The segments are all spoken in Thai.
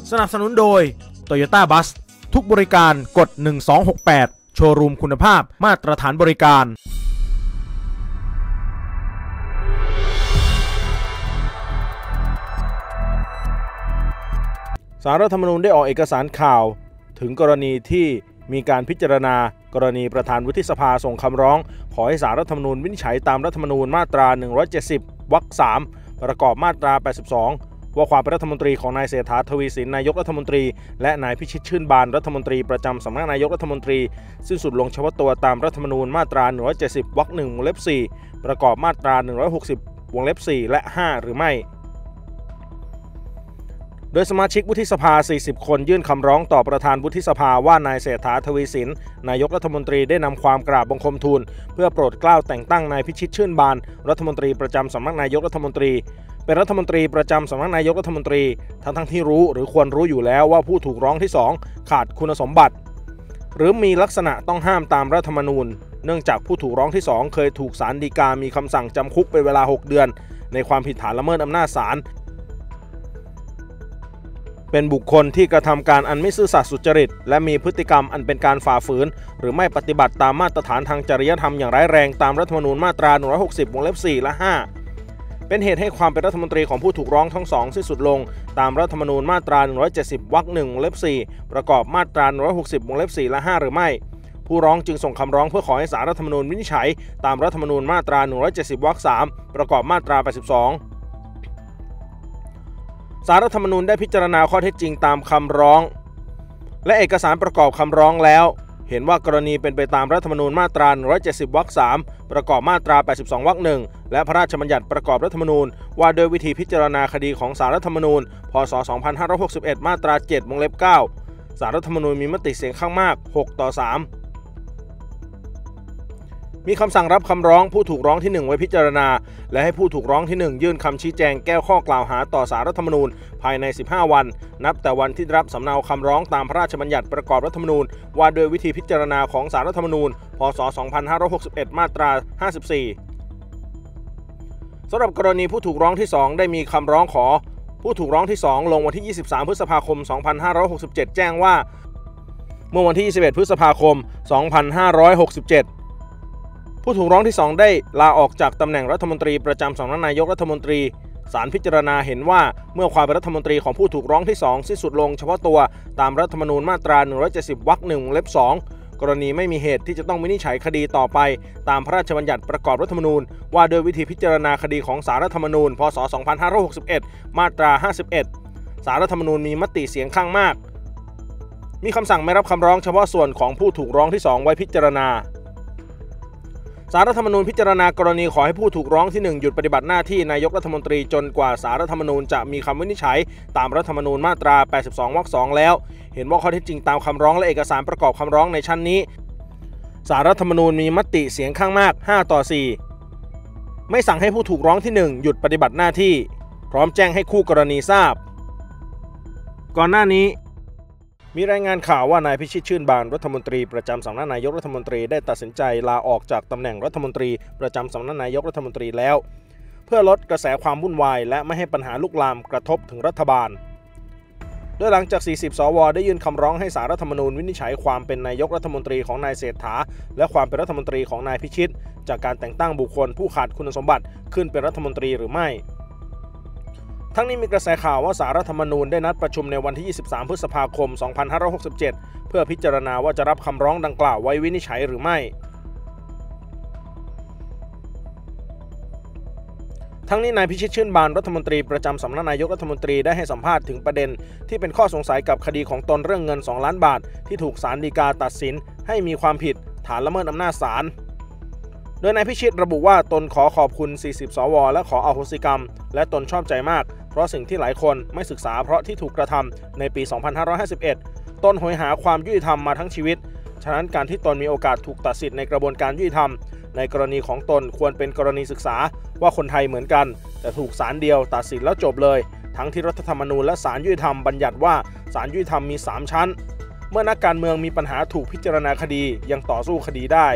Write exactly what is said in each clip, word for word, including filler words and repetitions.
สนับสนุนโดย Toyota Bus ทุกบริการกดหนึ่งสองหกแปดโชว์รูมคุณภาพมาตรฐานบริการศาลรัฐธรรมนูญได้ออกเอกสารข่าวถึงกรณีที่มีการพิจารณากรณีประธานวุฒิสภาส่งคำร้องขอให้ศาลรัฐธรรมนูญวินิจฉัยตามรัฐธรรมนูญมาตราหนึ่งร้อยเจ็ดสิบวรรคสามประกอบมาตราแปดสิบสองว่าความเป็นรัฐมนตรีของนายเศรษฐาทวีสินนายกรัฐมนตรีและนายพิชิตชื่นบานรัฐมนตรีประจำสำนักนายกรัฐมนตรีสิ้นสุดลงเฉพาะตัวตามรัฐธรรมนูญมาตราหนึ่งร้อยเจ็ดสิบวรรคหนึ่งวงเล็บสี่ประกอบมาตราหนึ่งร้อยหกสิบวงเล็บสี่และห้าหรือไม่โดยสมาชิกวุฒิสภาสี่สิบคนยื่นคำร้องต่อประธานวุฒิสภาว่านายเศรษฐาทวีสินนายกรัฐมนตรีได้นำความกราบบังคมทูลเพื่อโปรดเกล้าแต่งตั้งนายพิชิตชื่นบานรัฐมนตรีประจำสำนักนายกรัฐมนตรีเป็นรัฐมนตรีประจำสำนักนายกรัฐมนตรีทั้งทั้งที่รู้หรือควรรู้อยู่แล้วว่าผู้ถูกร้องที่สองขาดคุณสมบัติหรือมีลักษณะต้องห้ามตามรัฐธรรมนูญเนื่องจากผู้ถูกร้องที่สองเคยถูกศาลฎีกามีคำสั่งจำคุกเป็นเวลาหกเดือนในความผิดฐานละเมิดอำนาจศาลเป็นบุคคลที่กระทำการอันไม่ซื่อสัตย์สุจริตและมีพฤติกรรมอันเป็นการฝ่าฝืนหรือไม่ปฏิบัติตามมาตรฐานทางจริยธรรมอย่างร้ายแรงตามรัฐธรรมนูญมาตราหนึ่งร้อยหกสิบวงเล็บสี่และห้าเป็นเหตุให้ความเป็นรัฐมนตรีของผู้ถูกร้องทั้งสองสิ้นสุดลงตามรัฐธรรมนูญมาตราหนึ่งร้อยเจ็ดสิบวรรคหนึ่งวงเล็บสี่ประกอบมาตราหนึ่งร้อยหกสิบวงเล็บสี่และห้าหรือไม่ผู้ร้องจึงส่งคำร้องเพื่อขอให้ศาลรัฐธรรมนูญวินิจฉัยตามรัฐธรรมนูญมาตราหนึ่งร้อยเจ็ดสิบวรรคสามประกอบมาตราแปดสิบสองศาลรัฐธรรมนูญได้พิจารณาข้อเท็จจริงตามคำร้องและเอกสารประกอบคำร้องแล้วเห็นว่ากรณีเป็นไปตามรัฐธรรมนูญมาตราหนึ่งร้อยเจ็ดสิบวรรคสามประกอบมาตราแปดสิบสองวรรคหนึ่งและพระราชบัญญัติประกอบรัฐธรรมนูญว่าโดยวิธีพิจารณาคดีของศาลรัฐธรรมนูญพ.ศ. สองพันห้าร้อยหกสิบเอ็ดมาตราเจ็ดวงเล็บเก้าศาลรัฐธรรมนูญมีมติเสียงข้างมากหกต่อสามมีคำสั่งรับคำร้องผู้ถูกร้องที่หนึ่งไว้พิจารณาและให้ผู้ถูกร้องที่หนึ่งยื่นคำชี้แจงแก้ข้อกล่าวหาต่อศาลรัฐธรรมนูญภายในสิบห้าวันนับแต่วันที่รับสำเนาคำร้องตามพระราชบัญญัติประกอบรัฐธรรมนูญว่าโดยวิธีพิจารณาของศาลรัฐธรรมนูญพ.ศ. สองพันห้าร้อยหกสิบเอ็ดมาตราห้าสิบสี่สำหรับกรณีผู้ถูกร้องที่สองได้มีคำร้องขอผู้ถูกร้องที่สองลงวันที่ยี่สิบสามพฤษภาคมสองพันห้าร้อยหกสิบเจ็ดแจ้งว่าเมื่อวันที่ยี่สิบเอ็ดพฤษภาคมสองพันห้าร้อยหกสิบเจ็ดผู้ถูกร้องที่สองได้ลาออกจากตำแหน่งรัฐมนตรีประจำสำนักนายกรัฐมนตรีศาลพิจารณาเห็นว่าเมื่อความเป็นรัฐมนตรีของผู้ถูกร้องที่สองสิ้นสุดลงเฉพาะตัวตามรัฐธรรมนูญมาตราหนึ่งร้อยเจ็ดสิบวรรคหนึ่งวงเล็บสองกรณีไม่มีเหตุที่จะต้องวินิจฉัยคดีต่อไปตามพระราชบัญญัติประกอบรัฐธรรมนูญว่าโดยวิธีพิจารณาคดีของศาลรัฐธรรมนูญพ.ศ. สองพันห้าร้อยหกสิบเอ็ดมาตราห้าสิบเอ็ดศาลรัฐธรรมนูญมีมติเสียงข้างมากมีคำสั่งไม่รับคำร้องเฉพาะส่วนของผู้ถูกร้องที่สองไว้พิจารณาศาลรัฐธรรมนูญพิจารณากรณีขอให้ผู้ถูกร้องที่หนึ่งหยุดปฏิบัติหน้าที่นายกรัฐมนตรีจนกว่าศาลรัฐธรรมนูญจะมีคำวินิจฉัยตามรัฐธรรมนูญมาตราแปดสิบสองวรรคสองแล้วเห็นว่าข้อเท็จจริงตามคำร้องและเอกสารประกอบคำร้องในชั้นนี้ศาลรัฐธรรมนูญมีมติเสียงข้างมากห้าต่อสี่ไม่สั่งให้ผู้ถูกร้องที่หนึ่งหยุดปฏิบัติหน้าที่พร้อมแจ้งให้คู่กรณีทราบก่อนหน้านี้มีรายงานข่าวว่านายพิชิตชื่นบานรัฐมนตรีประจำสำนักนายกรัฐมนตรีได้ตัดสินใจลาออกจากตำแหน่งรัฐมนตรีประจำสำนักนายกรัฐมนตรีแล้วเพื่อลดกระแสความวุ่นวายและไม่ให้ปัญหาลุกลามกระทบถึงรัฐบาลโดยหลังจากสี่สิบสวได้ยื่นคำร้องให้ศาลรัฐธรรมนูญวินิจฉัยความเป็นนายกรัฐมนตรีของนายเศรษฐาและความเป็นรัฐมนตรีของนายพิชิตจากการแต่งตั้งบุคคลผู้ขาดคุณสมบัติขึ้นเป็นรัฐมนตรีหรือไม่ทั้งนี้มีกระแสข่าวว่าศาลรัฐธรรมนูญได้นัดประชุมในวันที่ยี่สิบสามพฤษภาคมสองพันห้าร้อยหกสิบเจ็ดเพื่อพิจารณาว่าจะรับคำร้องดังกล่าวไว้วินิจฉัยหรือไม่ทั้งนี้นายพิชิตชื่นบานรัฐมนตรีประจำสำนักนายกรัฐมนตรีได้ให้สัมภาษณ์ถึงประเด็นที่เป็นข้อสงสัยกับคดีของตนเรื่องเงินสองล้านบาทที่ถูกศาลฎีกาตัดสินให้มีความผิดฐานละเมิดอำนาจศาลโดยนายพิชิตระบุว่าตนขอขอบคุณสี่สิบสวและขออโหสิกรรมและตนชอบใจมากเพราะสิ่งที่หลายคนไม่ศึกษาเพราะที่ถูกกระทำในปีสองพันห้าร้อยห้าสิบเอ็ดตนโหยหาความยุติธรรมมาทั้งชีวิตฉะนั้นการที่ตนมีโอกาสถูกตัดสิทธิ์ในกระบวนการยุติธรรมในกรณีของตนควรเป็นกรณีศึกษาว่าคนไทยเหมือนกันแต่ถูกศาลเดียวตัดสินแล้วจบเลยทั้งที่รัฐธรรมนูญและศาลยุติธรรมบัญญัติว่าศาลยุติธรรมมีสามชั้นเมื่อนักการเมืองมีปัญหาถูกพิจารณาคดียังต่อสู้คดีได้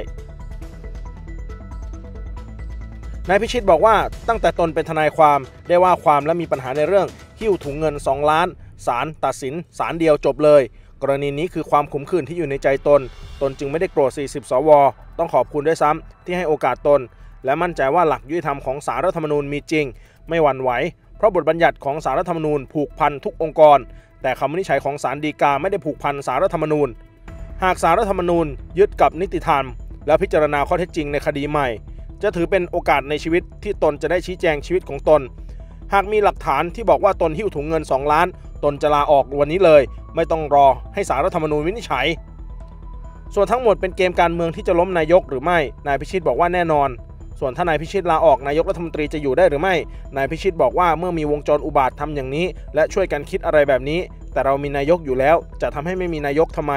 นายพิชิตบอกว่าตั้งแต่ตนเป็นทนายความได้ว่าความและมีปัญหาในเรื่องหิ้วถุงเงินสองล้านศาลตัดสินศาลเดียวจบเลยกรณีนี้คือความขมขื่นที่อยู่ในใจตนตนจึงไม่ได้โกรธสี่สิบสวต้องขอบคุณด้วยซ้ำที่ให้โอกาสตนและมั่นใจว่าหลักยุติธรรมของศาลรัฐธรรมนูญมีจริงไม่หวั่นไหวเพราะบทบัญญัติของศาลรัฐธรรมนูญผูกพันทุกองค์กรแต่คำวินิจฉัยของศาลฎีกาไม่ได้ผูกพันศาลรัฐธรรมนูญหากศาลรัฐธรรมนูญยึดกับนิติธรรมและพิจารณาข้อเท็จจริงในคดีใหม่จะถือเป็นโอกาสในชีวิตที่ตนจะได้ชี้แจงชีวิตของตนหากมีหลักฐานที่บอกว่าตนหิ้วถุงเงินสองล้านตนจะลาออกวันนี้เลยไม่ต้องรอให้ศาลรัฐธรรมนูญวินิจฉัยส่วนทั้งหมดเป็นเกมการเมืองที่จะล้มนายกหรือไม่นายพิชิตบอกว่าแน่นอนส่วนถ้านายพิชิตลาออกนายกรัฐมนตรีจะอยู่ได้หรือไม่นายพิชิตบอกว่าเมื่อมีวงจรอุบาททำอย่างนี้และช่วยกันคิดอะไรแบบนี้แต่เรามีนายกอยู่แล้วจะทำให้ไม่มีนายกทำไม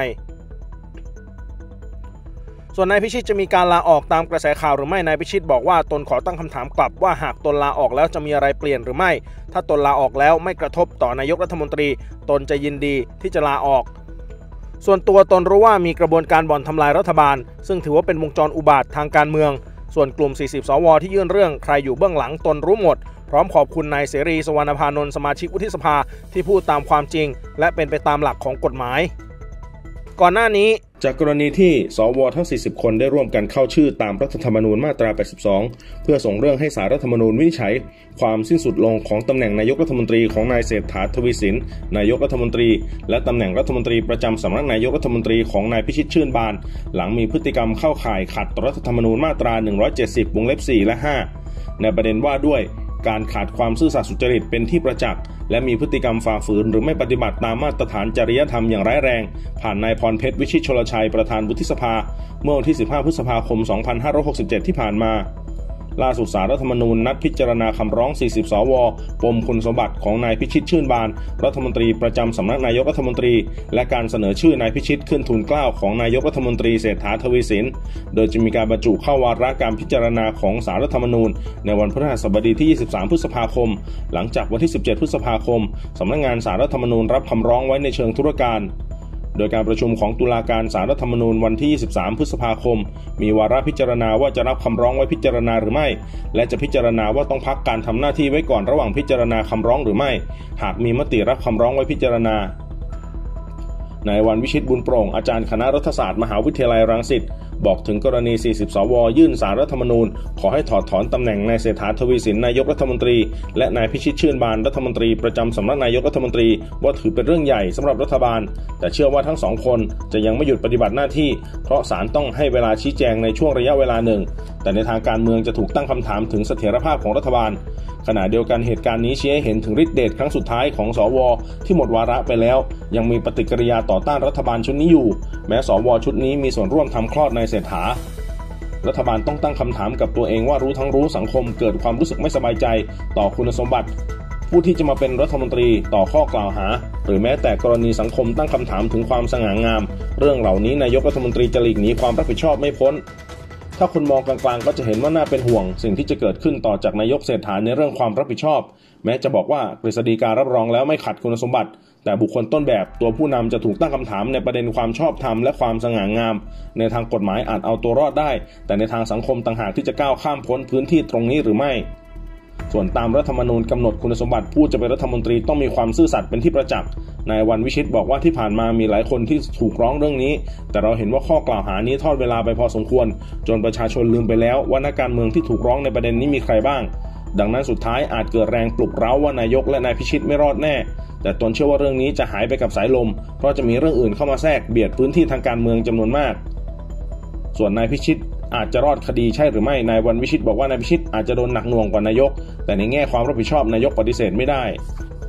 ส่วนนายพิชิตจะมีการลาออกตามกระแสข่าวหรือไม่นายพิชิตบอกว่าตนขอตั้งคำถามกลับว่าหากตนลาออกแล้วจะมีอะไรเปลี่ยนหรือไม่ถ้าตนลาออกแล้วไม่กระทบต่อนายกรัฐมนตรีตนจะยินดีที่จะลาออกส่วนตัวตนรู้ว่ามีกระบวนการบ่อนทำลายรัฐบาลซึ่งถือว่าเป็นวงจรอุบาททางการเมืองส่วนกลุ่มสี่สิบสวที่ยื่นเรื่องใครอยู่เบื้องหลังตนรู้หมดพร้อมขอบคุณนายเสรีสุวรรณพานนท์สมาชิกวุฒิสภาที่พูดตามความจริงและเป็นไปตามหลักของกฎหมายก่อนหน้านี้จากกรณีที่สวทั้งสี่สิบคนได้ร่วมกันเข้าชื่อตามรัฐธรรมนูญมาตราแปดสิบสองเพื่อส่งเรื่องให้ศาลรัฐธรรมนูญวินิจฉัยความสิ้นสุดลงของตำแหน่งนายกรัฐมนตรีของนายเศรษฐาทวีสินนายกรัฐมนตรีและตำแหน่งรัฐมนตรีประจำสำนักนายกรัฐมนตรีของนายพิชิตชื่นบานหลังมีพฤติกรรมเข้าข่ายขัดต่อรัฐธรรมนูญมาตราหนึ่งร้อยเจ็ดสิบวงเล็บสี่และห้าในประเด็นว่าด้วยการขาดความซื่อสัตย์สุจริตเป็นที่ประจักษ์และมีพฤติกรรมฝ่าฝืนหรือไม่ปฏิบัติตามมาตรฐานจริยธรรมอย่างร้ายแรงผ่านนายพรเพชรวิชิตชลชัยประธานวุฒิสภาเมื่อวันที่สิบห้าพฤษภาคมสองพันห้าร้อยหกสิบเจ็ดที่ผ่านมาล่าสุดศาลรัฐธรรมนูญนัดพิจารณาคำร้องสี่สิบสวปมคุณสมบัติของนายพิชิตชื่นบานรัฐมนตรีประจำสำนักนายกรัฐมนตรีและการเสนอชื่อนายพิชิตขึ้นทูลเกล้าของนายกรัฐมนตรีเศรษฐาทวีสินโดยจะมีการบรรจุเข้าวาระการพิจารณาของศาลรัฐธรรมนูญในวันพฤหัสบดีที่ยี่สิบสามพฤษภาคมหลังจากวันที่สิบเจ็ดพฤษภาคมสำนักงานศาลรัฐธรรมนูญรับคำร้องไว้ในเชิงธุรการโดยการประชุมของตุลาการศาลรัฐธรรมนูญวันที่ยี่สิบสามพฤษภาคมมีวาระพิจารณาว่าจะรับคำร้องไว้พิจารณาหรือไม่และจะพิจารณาว่าต้องพักการทำหน้าที่ไว้ก่อนระหว่างพิจารณาคำร้องหรือไม่หากมีมติรับคำร้องไว้พิจารณานายวันวิชิตบุญโปร่งอาจารย์คณะรัฐศาสตร์มหาวิทยาลัยรังสิตบอกถึงกรณีสี่สิบสวยื่นศาลรัฐธรรมนูญขอให้ถอดถอนตำแหน่งนายเศรษฐาทวีสินนายกรัฐมนตรีและนายพิชิตชื่นบานรัฐมนตรีประจำสำนักนายกรัฐมนตรีว่าถือเป็นเรื่องใหญ่สำหรับรัฐบาลแต่เชื่อว่าทั้งสองคนจะยังไม่หยุดปฏิบัติหน้าที่เพราะศาลต้องให้เวลาชี้แจงในช่วงระยะเวลาหนึ่งแต่ในทางการเมืองจะถูกตั้งคำถามถึงเสถียรภาพของรัฐบาลขณะเดียวกันเหตุการณ์นี้ชี้ให้เห็นถึงฤทธิ์เดชครั้งสุดท้ายของสวที่หมดวาระไปแล้วยังมีปฏิกิริยาต่อต้านรัฐบาลชุดนี้อยู่แม้สวชุดนี้มีส่วนร่วมทำคลอดนายเศรษฐารัฐบาลต้องตั้งคำถามกับตัวเองว่ารู้ทั้งรู้สังคมเกิดความรู้สึกไม่สบายใจต่อคุณสมบัติผู้ที่จะมาเป็นรัฐมนตรีต่อข้อกล่าวหาหรือแม้แต่กรณีสังคมตั้งคำถามถึงความสง่างามเรื่องเหล่านี้นายกรัฐมนตรีจะหลีกหนีความรับผิดชอบไม่พ้นถ้าคนมองกลางๆก็จะเห็นว่าน่าเป็นห่วงสิ่งที่จะเกิดขึ้นต่อจากนายกเศรษฐาในเรื่องความรับผิดชอบแม้จะบอกว่ากฤษฎีการับรองแล้วไม่ขัดคุณสมบัติแต่บุคคลต้นแบบตัวผู้นำจะถูกตั้งคำถามในประเด็นความชอบธรรมและความสง่างามในทางกฎหมายอาจเอาตัวรอดได้แต่ในทางสังคมต่างหากที่จะก้าวข้ามพ้นพื้นที่ตรงนี้หรือไม่ส่วนตามรัฐธรรมนูญกำหนดคุณสมบัติผู้จะเป็นรัฐมนตรีต้องมีความซื่อสัตย์เป็นที่ประจักษ์นายวันวิชิตบอกว่าที่ผ่านมามีหลายคนที่ถูกร้องเรื่องนี้แต่เราเห็นว่าข้อกล่าวหานี้ทอดเวลาไปพอสมควรจนประชาชนลืมไปแล้วว่านักการเมืองที่ถูกร้องในประเด็นนี้มีใครบ้างดังนั้นสุดท้ายอาจเกิดแรงปลุกเร้าว่านายกและนายพิชิตไม่รอดแน่แต่ตนเชื่อว่าเรื่องนี้จะหายไปกับสายลมเพราะจะมีเรื่องอื่นเข้ามาแทรกเบียดพื้นที่ทางการเมืองจำนวนมากส่วนนายพิชิตอาจจะรอดคดีใช่หรือไม่นายวันวิชิตบอกว่านายพิชิตอาจจะโดนหนักหน่วงกว่านายกแต่ในแง่ความรับผิดชอบนายกปฏิเสธไม่ได้